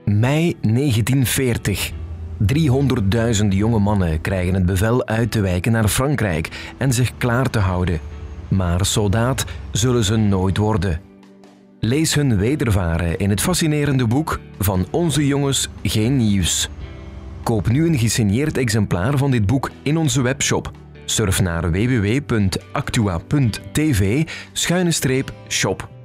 Mei 1940. 300.000 jonge mannen krijgen het bevel uit te wijken naar Frankrijk en zich klaar te houden. Maar soldaat zullen ze nooit worden. Lees hun wedervaren in het fascinerende boek Van onze jongens geen nieuws. Koop nu een gesigneerd exemplaar van dit boek in onze webshop. Surf naar www.actua.tv/shop.